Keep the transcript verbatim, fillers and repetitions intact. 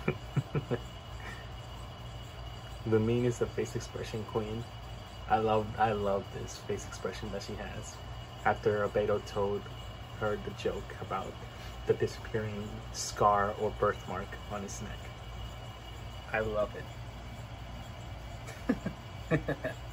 Lumine is a face expression queen. I love I love this face expression that she has after Albedo told her the joke about the disappearing scar or birthmark on his neck. I love it.